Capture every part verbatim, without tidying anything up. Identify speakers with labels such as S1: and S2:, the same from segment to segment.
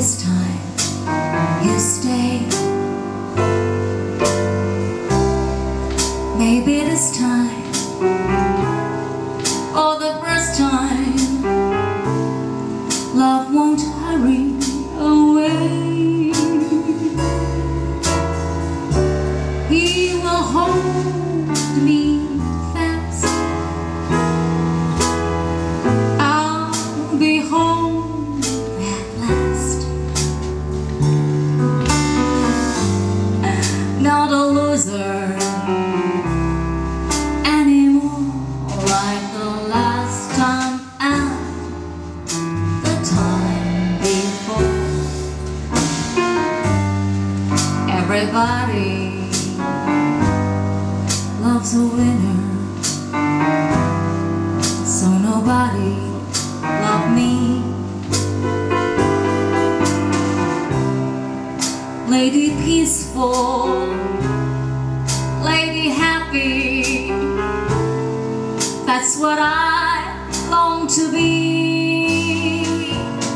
S1: this time you stay. Maybe this time, or the first time, love won't hurry away. He will hold me fast. I'll be home at last. Not a loser anymore, like the last time and the time before. Everybody loves a winner, so nobody loved me. Lady peaceful, lady happy, that's what I long to be.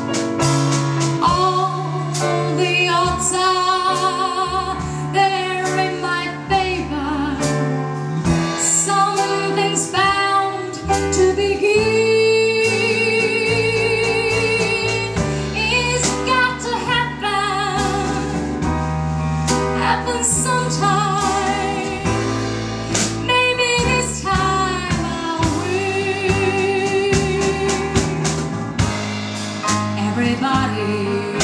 S1: All the odds are there in my favor. Something's bound to begin. It's got to happen, happen sometime. Everybody